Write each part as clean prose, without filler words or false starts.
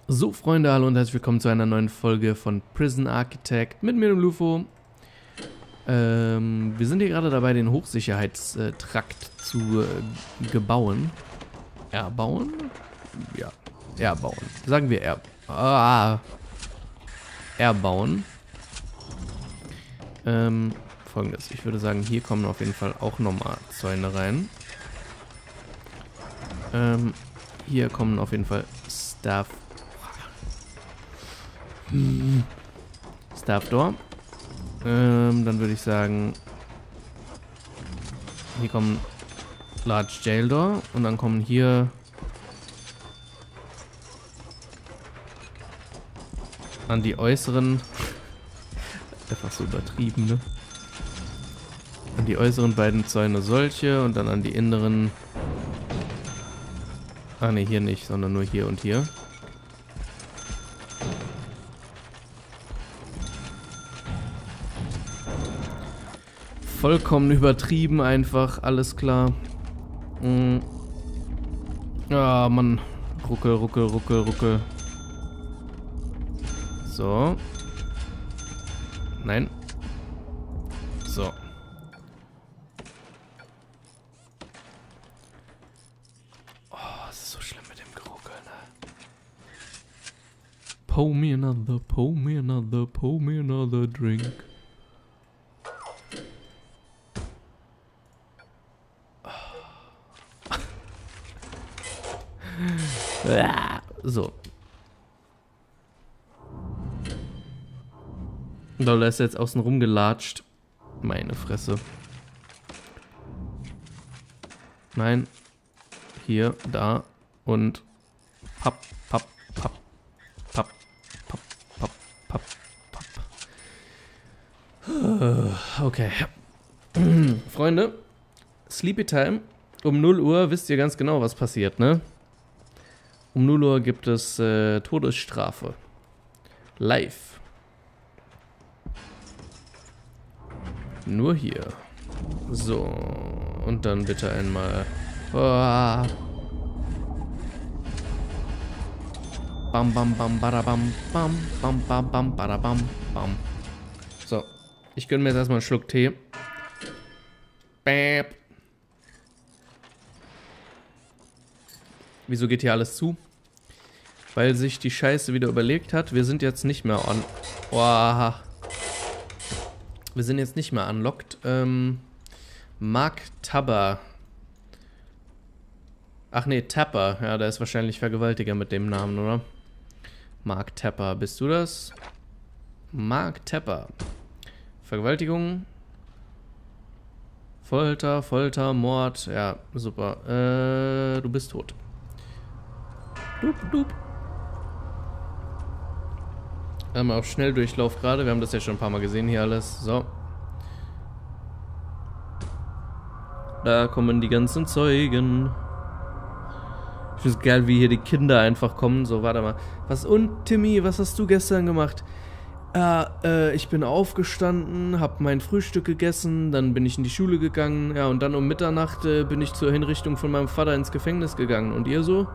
So, Freunde, hallo und herzlich willkommen zu einer neuen Folge von Prison Architect mit mir, dem Lufo. Wir sind hier gerade dabei, den Hochsicherheitstrakt zu gebauen. Erbauen? Ja, erbauen. Sagen wir erbauen. Folgendes, ich würde sagen, hier kommen auf jeden Fall auch nochmal Zäune rein. Hier kommen auf jeden Fall Staff Door. Dann würde ich sagen, hier kommen Large Jail Door und dann kommen hier an die äußeren, einfach so übertrieben, ne? An die äußeren beiden Zäune solche und dann an die inneren, ne, hier nicht, sondern nur hier und hier. Vollkommen übertrieben einfach, alles klar. Ja, Mann. Ruckel, ruckel, ruckel, ruckel. So. Nein. So. Oh, es ist so schlimm mit dem Geruckel, ne? Pour me another, pour me another, pour me another drink. So. Da ist jetzt außen rum gelatscht. Meine Fresse. Nein. Hier, da und papp, papp, papp, papp, papp, papp, papp, papp. Okay. Freunde, Sleepy Time. Um 0 Uhr wisst ihr ganz genau, was passiert, ne? Um 0 Uhr gibt es Todesstrafe. Live. Nur hier. So. Und dann bitte einmal. Oh. Bam, bam, bam, badabam, bam, bam, bam, bam, badabam, bam. So. Ich gönne mir jetzt erstmal einen Schluck Tee. Bäp. Wieso geht hier alles zu? Weil sich die Scheiße wieder überlegt hat, wir sind jetzt nicht mehr on... Oh. Wir sind jetzt nicht mehr unlocked. Mark Tabber. Ach nee, Tapper. Ja, der ist wahrscheinlich Vergewaltiger mit dem Namen, oder? Mark Tapper. Bist du das? Mark Tapper. Vergewaltigung. Folter, Folter, Mord. Ja, super. Du bist tot. Dup, dup. Einmal auf Schnelldurchlauf gerade. Wir haben das ja schon ein paar Mal gesehen hier alles. So. Da kommen die ganzen Zeugen. Ich finde es geil, wie hier die Kinder einfach kommen. So, warte mal. Was und Timmy, was hast du gestern gemacht? Ich bin aufgestanden, hab mein Frühstück gegessen, dann bin ich in die Schule gegangen. Ja, und dann um Mitternacht bin ich zur Hinrichtung von meinem Vater ins Gefängnis gegangen. Und ihr so?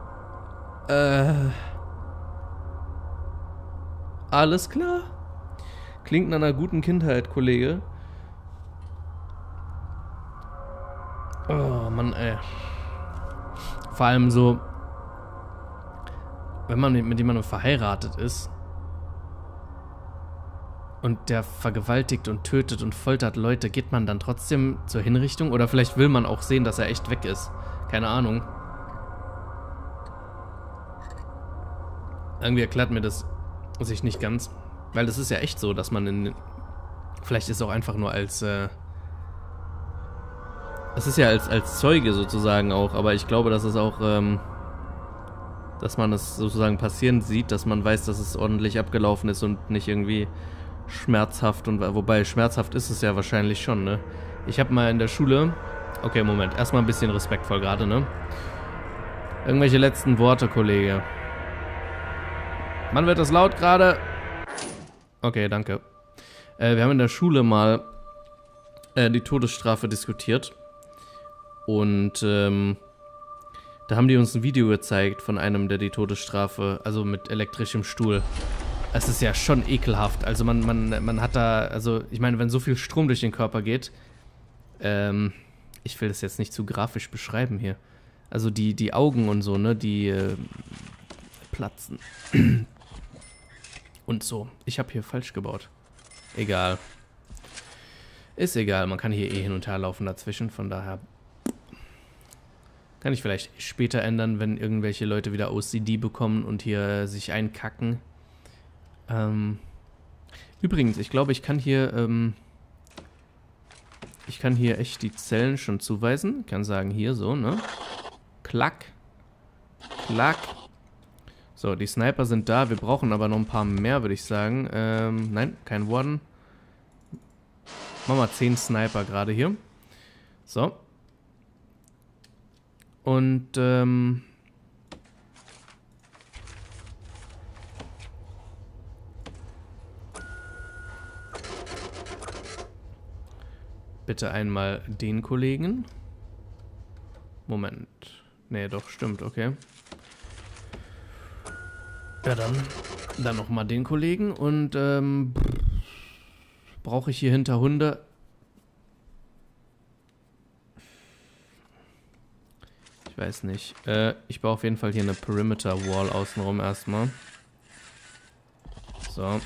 Alles klar. Klingt nach einer guten Kindheit, Kollege. Oh, Mann, ey. Vor allem so, wenn man mit jemandem verheiratet ist und der vergewaltigt und tötet und foltert Leute, geht man dann trotzdem zur Hinrichtung? Oder vielleicht will man auch sehen, dass er echt weg ist. Keine Ahnung. Irgendwie erklärt mir das sich nicht ganz. Weil das ist ja echt so, dass man in... Vielleicht ist es auch einfach nur als... Es ist ja als Zeuge sozusagen auch, aber ich glaube, dass es auch... dass man es sozusagen passieren sieht, dass man weiß, dass es ordentlich abgelaufen ist und nicht irgendwie schmerzhaft. Und wobei, schmerzhaft ist es ja wahrscheinlich schon, ne? Ich habe mal in der Schule... Okay, Moment. Erstmal ein bisschen respektvoll gerade, ne? Irgendwelche letzten Worte, Kollege. Mann, wird das laut gerade? Okay, danke. Wir haben in der Schule mal die Todesstrafe diskutiert. Und Da haben die uns ein Video gezeigt von einem, der die Todesstrafe, also mit elektrischem Stuhl. Es ist ja schon ekelhaft. Also man hat da, also ich meine, wenn so viel Strom durch den Körper geht, ich will das jetzt nicht zu grafisch beschreiben hier. Also die Augen und so, ne, die platzen. Und so. Ich habe hier falsch gebaut. Egal. Ist egal, man kann hier eh hin und her laufen dazwischen, von daher kann ich vielleicht später ändern, wenn irgendwelche Leute wieder OCD bekommen und hier sich einkacken. Übrigens, ich glaube, ich kann hier echt die Zellen schon zuweisen. Ich kann sagen, hier so, ne? Klack. Klack. So, die Sniper sind da. Wir brauchen aber noch ein paar mehr, würde ich sagen. Nein, kein Warden. Machen wir 10 Sniper gerade hier. So. Und, bitte einmal den Kollegen. Moment. Nee, doch, stimmt, okay. Ja, dann nochmal den Kollegen und, brauche ich hier hinter Hunde. Ich weiß nicht. Ich baue auf jeden Fall hier eine Perimeter Wall außenrum erstmal. So.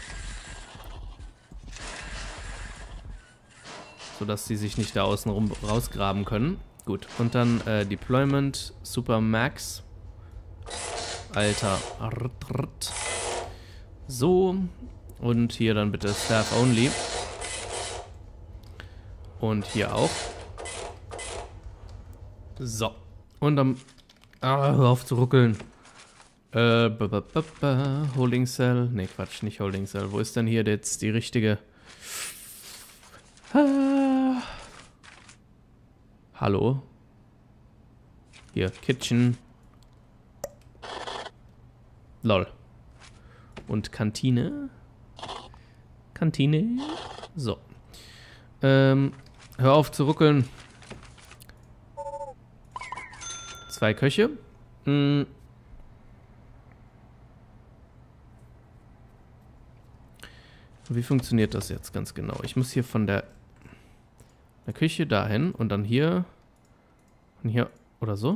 Sodass sie sich nicht da außenrum rausgraben können. Gut. Und dann Deployment Super Max. Alter. So. Und hier dann bitte Staff Only. Und hier auch. So. Und dann... hör auf zu ruckeln. Holding Cell. Ne, Quatsch, nicht Holding Cell. Wo ist denn hier jetzt die richtige... Hallo? Hier, Kitchen. Lol. Und Kantine. Kantine. So. Hör auf zu ruckeln. 2 Köche. Wie funktioniert das jetzt ganz genau? Ich muss hier von der Küche dahin und dann hier und hier oder so.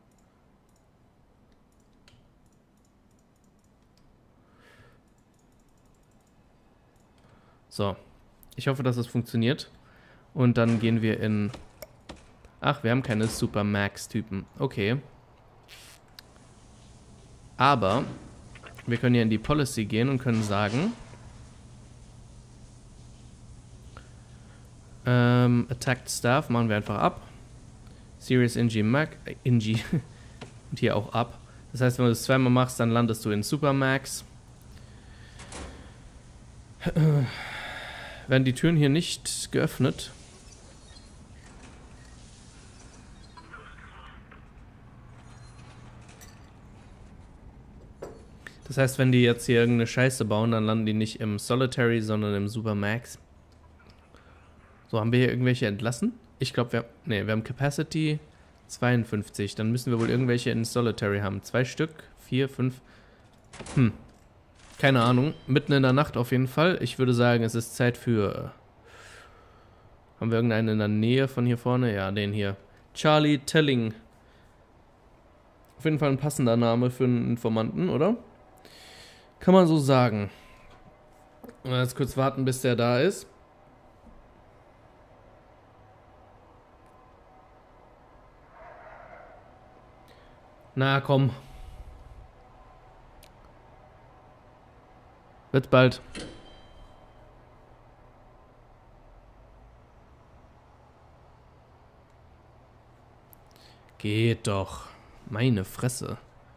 So. Ich hoffe, dass es funktioniert. Und dann gehen wir in... Ach, wir haben keine Super Max-Typen. Okay. Aber wir können hier in die Policy gehen und können sagen... Attacked Staff machen wir einfach ab. Serious NG Mac... NG... und hier auch ab. Das heißt, wenn du das zweimal machst, dann landest du in Super Max. Werden die Türen hier nicht geöffnet? Das heißt, wenn die jetzt hier irgendeine Scheiße bauen, dann landen die nicht im Solitary, sondern im Super Max. So, haben wir hier irgendwelche entlassen? Ich glaube, wir haben Capacity 52. Dann müssen wir wohl irgendwelche in Solitary haben. 2 Stück, 4, 5. Keine Ahnung. Mitten in der Nacht auf jeden Fall. Ich würde sagen, es ist Zeit für... Haben wir irgendeinen in der Nähe von hier vorne? Ja, den hier. Charlie Telling. Auf jeden Fall ein passender Name für einen Informanten, oder? Kann man so sagen. Jetzt kurz warten, bis der da ist. Na komm. Wird bald. Geht doch. Meine Fresse.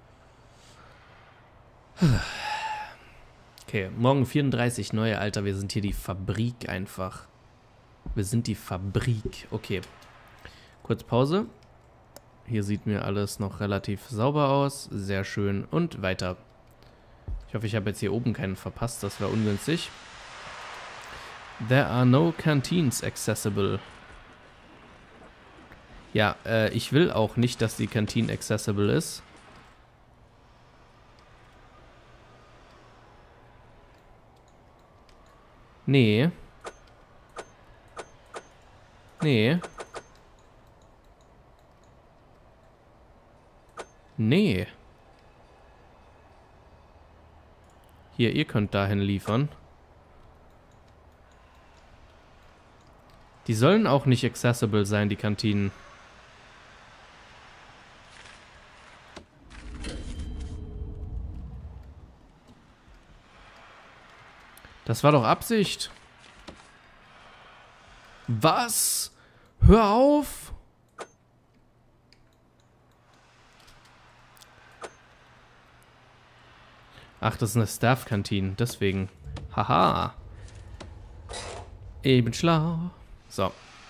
Okay, morgen 34 neue, Alter. Wir sind hier die Fabrik einfach. Wir sind die Fabrik. Okay. Kurz Pause. Hier sieht mir alles noch relativ sauber aus. Sehr schön. Und weiter. Ich hoffe, ich habe jetzt hier oben keinen verpasst. Das wäre ungünstig. There are no canteens accessible. Ja, ich will auch nicht, dass die Kantine accessible ist. Nee. Nee. Nee. Hier, ihr könnt dahin liefern. Die sollen auch nicht accessible sein, die Kantinen. Das war doch Absicht. Was? Hör auf! Ach, das ist eine Staff-Kantine, deswegen. Haha. Ich bin schlau. So.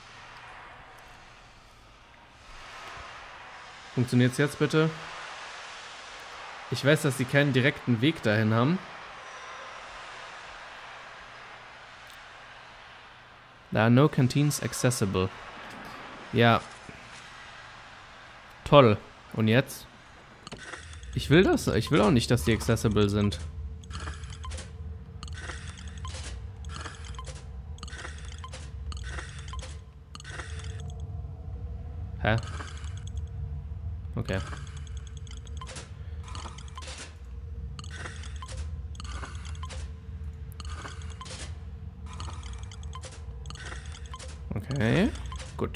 Funktioniert's jetzt bitte? Ich weiß, dass sie keinen direkten Weg dahin haben. There are no canteens accessible. Ja. Toll. Und jetzt? Ich will das. Ich will auch nicht, dass die accessible sind. Hä? Okay. Okay, gut.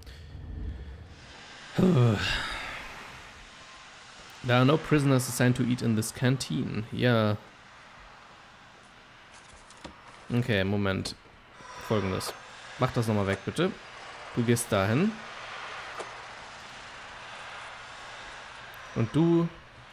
There are no prisoners assigned to eat in this canteen. Ja. Okay, Moment. Folgendes. Mach das nochmal weg, bitte. Du gehst dahin. Und du...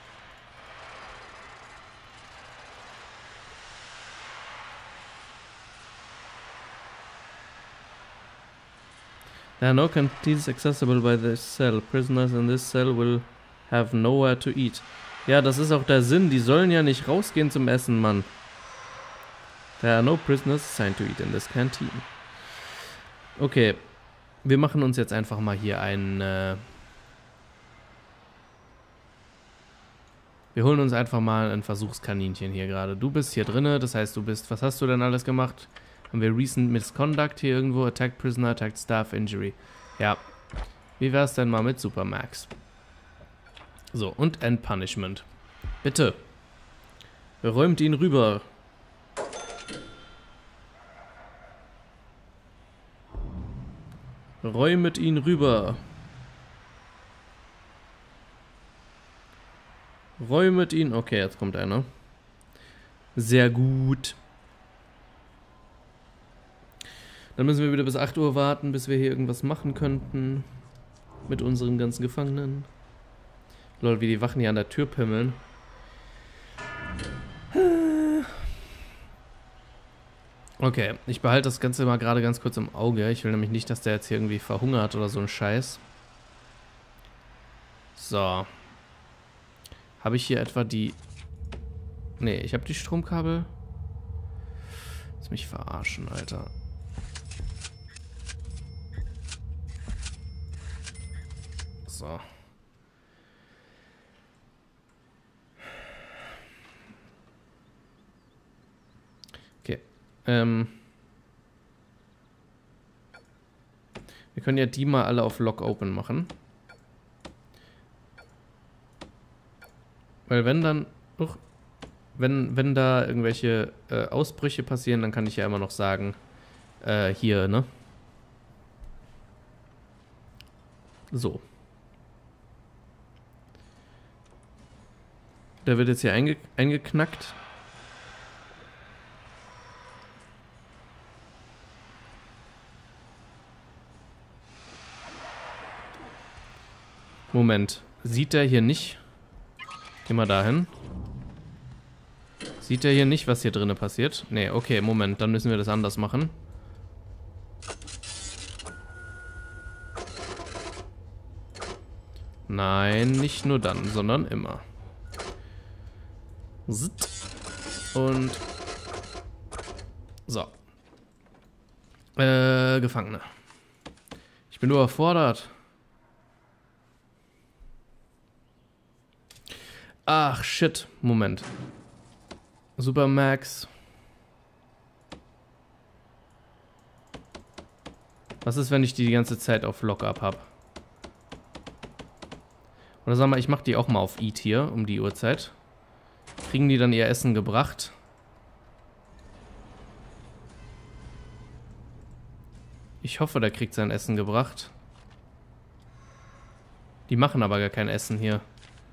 There are no canteens accessible by this cell. Prisoners in this cell will have nowhere to eat. Ja, das ist auch der Sinn. Die sollen ja nicht rausgehen zum Essen, Mann. There are no prisoners assigned to eat in this canteen. Okay. Wir machen uns jetzt einfach mal hier ein... Wir holen uns einfach mal ein Versuchskaninchen hier gerade. Du bist hier drinne, das heißt, du bist... Was hast du denn alles gemacht? Haben wir Recent Misconduct hier irgendwo? Attacked Prisoner, Attacked Staff, Injury. Ja. Wie wär's denn mal mit Supermax? So, und End Punishment. Bitte. Räumt ihn rüber. Räumet ihn rüber. Räumet ihn. Okay, jetzt kommt einer. Sehr gut. Dann müssen wir wieder bis 8 Uhr warten, bis wir hier irgendwas machen könnten. Mit unseren ganzen Gefangenen. Lol, wie die Wachen hier an der Tür pimmeln. Okay, ich behalte das Ganze mal gerade ganz kurz im Auge. Ich will nämlich nicht, dass der jetzt hier irgendwie verhungert oder so ein Scheiß. So. Habe ich hier etwa die... Nee, ich habe die Stromkabel. Lass mich verarschen, Alter. So. Okay. Wir können ja die mal alle auf Lock Open machen. Weil wenn dann... wenn da irgendwelche Ausbrüche passieren, dann kann ich ja immer noch sagen, hier, ne? So. Der wird jetzt hier eingeknackt. Moment. Sieht der hier nicht? Geh mal dahin. Sieht der hier nicht, was hier drinnen passiert? Nee, okay, Moment. Dann müssen wir das anders machen. Nein, nicht nur dann, sondern immer. Und so. Gefangene. Ich bin überfordert. Ach, shit. Moment. Supermax. Was ist, wenn ich die ganze Zeit auf Lockup habe? Oder sag mal, ich mach die auch mal auf Eat hier, um die Uhrzeit. Kriegen die dann ihr Essen gebracht? Ich hoffe, der kriegt sein Essen gebracht. Die machen aber gar kein Essen hier.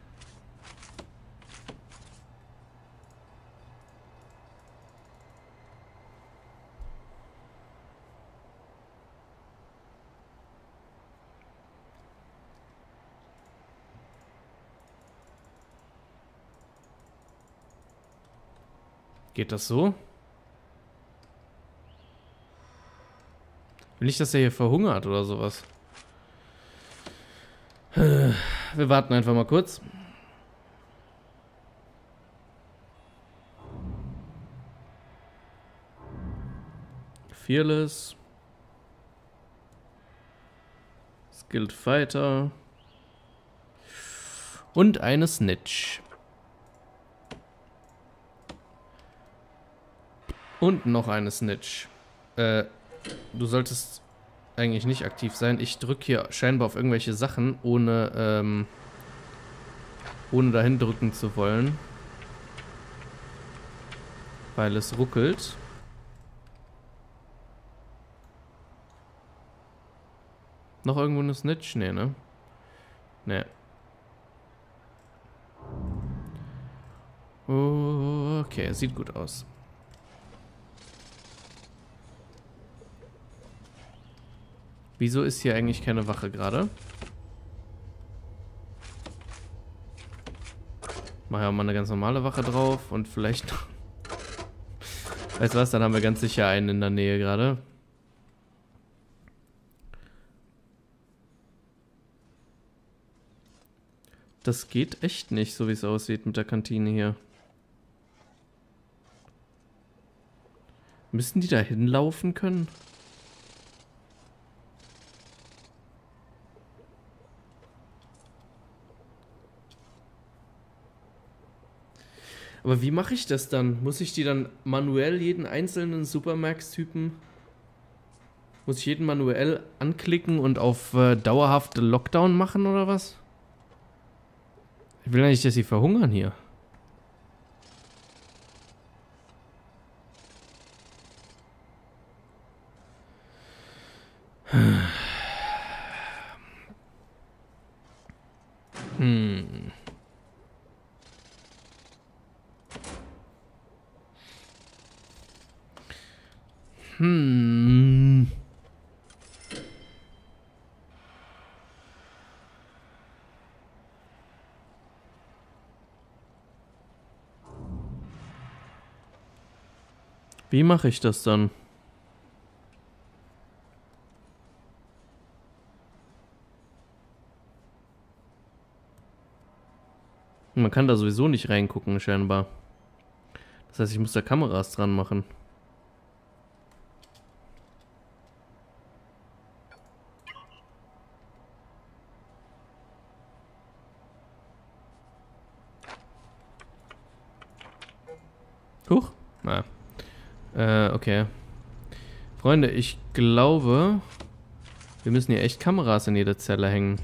Geht das so? Will ich, dass er hier verhungert oder sowas? Wir warten einfach mal kurz. Fearless. Skilled Fighter. Und eine Snitch. Und noch eine Snitch. Du solltest eigentlich nicht aktiv sein. Ich drücke hier scheinbar auf irgendwelche Sachen, ohne dahin drücken zu wollen. Weil es ruckelt. Noch irgendwo eine Snitch? Nee, ne? Nee. Okay, sieht gut aus. Wieso ist hier eigentlich keine Wache gerade? Mach ja mal eine ganz normale Wache drauf und vielleicht noch... Weißt du was, dann haben wir ganz sicher einen in der Nähe gerade. Das geht echt nicht, so wie es aussieht mit der Kantine hier. Müssen die da hinlaufen können? Aber wie mache ich das dann? Muss ich die dann manuell, jeden einzelnen Supermax-Typen... Muss ich jeden manuell anklicken und auf dauerhafte Lockdown machen oder was? Ich will ja nicht, dass sie verhungern hier. Wie mache ich das dann? Man kann da sowieso nicht reingucken, scheinbar. Das heißt, ich muss da Kameras dran machen. Huch. Na. Okay. Freunde, ich glaube, wir müssen hier echt Kameras in jeder Zelle hängen.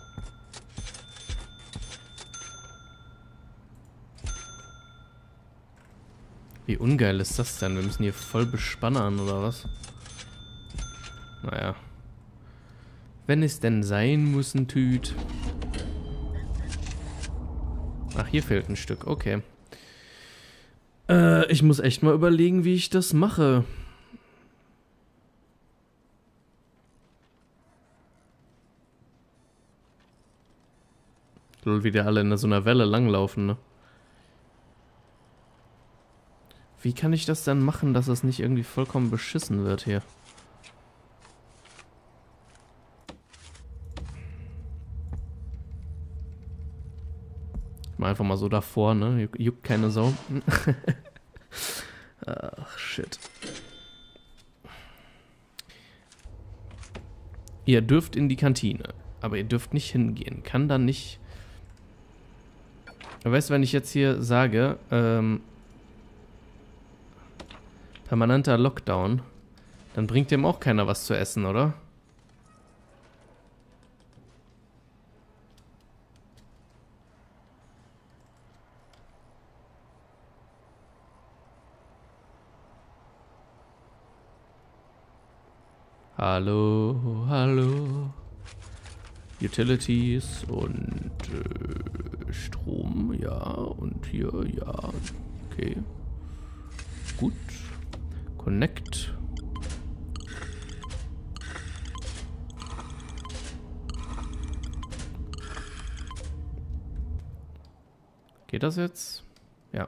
Wie ungeil ist das denn? Wir müssen hier voll bespannern, oder was? Naja. Wenn es denn sein muss, ein Tüt. Ach, hier fehlt ein Stück. Okay. Ich muss echt mal überlegen, wie ich das mache. Lol, wie die alle in so einer Welle langlaufen, ne? Wie kann ich das dann machen, dass es nicht irgendwie vollkommen beschissen wird hier? Mal einfach mal so davor, ne? Juckt keine Sau. Ach, shit. Ihr dürft in die Kantine, aber ihr dürft nicht hingehen. Kann dann nicht... Weißt du, wenn ich jetzt hier sage, permanenter Lockdown, dann bringt dem auch keiner was zu essen, oder? Hallo, hallo. Utilities und Strom, ja. Und hier, ja. Okay. Gut. Connect. Geht das jetzt? Ja.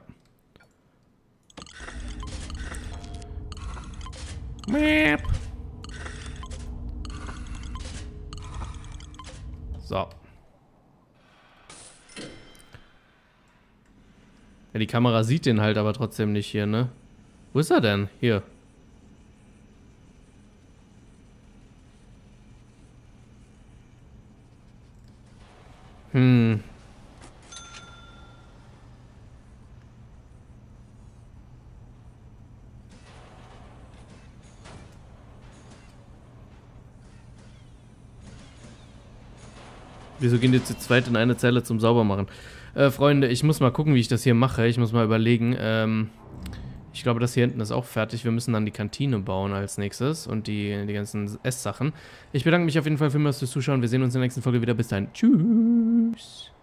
Mäp. So. Ja, die Kamera sieht den halt aber trotzdem nicht hier, ne? Wo ist er denn? Hier. Wieso gehen die zu zweit in eine Zelle zum Saubermachen? Freunde, ich muss mal gucken, wie ich das hier mache. Ich muss mal überlegen. Ich glaube, das hier hinten ist auch fertig. Wir müssen dann die Kantine bauen als nächstes und die ganzen Esssachen. Ich bedanke mich auf jeden Fall vielmals fürs Zuschauen. Wir sehen uns in der nächsten Folge wieder. Bis dahin. Tschüss.